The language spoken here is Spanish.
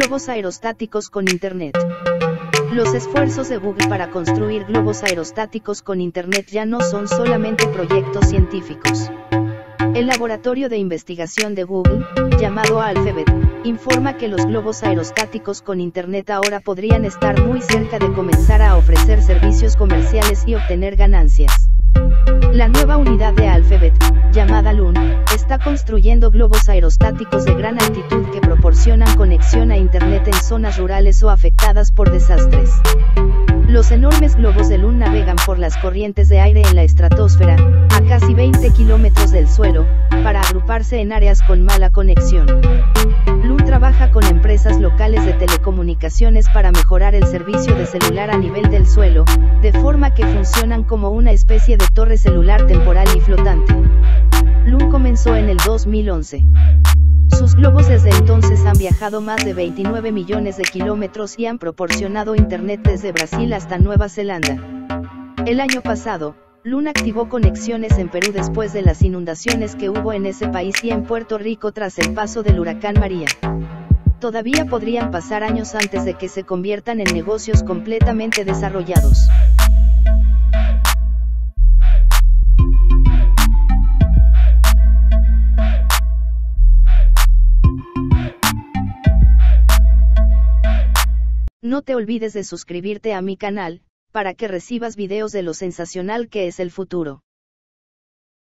Globos aerostáticos con Internet. Los esfuerzos de Google para construir globos aerostáticos con Internet ya no son solamente proyectos científicos. El laboratorio de investigación de Google, llamado Alphabet, informa que los globos aerostáticos con Internet ahora podrían estar muy cerca de comenzar a ofrecer servicios comerciales y obtener ganancias. La nueva unidad de Alphabet, llamada Loon, está construyendo globos aerostáticos de gran altitud que proporcionan conexión a Internet en zonas rurales o afectadas por desastres. Los enormes globos de Loon navegan por las corrientes de aire en la estratosfera, a casi 20 kilómetros del suelo, para agruparse en áreas con mala conexión. Loon trabaja con empresas locales de telecomunicaciones para mejorar el servicio de celular a nivel del suelo, de forma que funcionan como una especie de torre celular temporal y flotante. Loon comenzó en el 2011. Sus globos desde entonces han viajado más de 29 millones de kilómetros y han proporcionado Internet desde Brasil hasta Nueva Zelanda. El año pasado, Loon activó conexiones en Perú después de las inundaciones que hubo en ese país y en Puerto Rico tras el paso del huracán María. Todavía podrían pasar años antes de que se conviertan en negocios completamente desarrollados. No te olvides de suscribirte a mi canal, para que recibas videos de lo sensacional que es el futuro.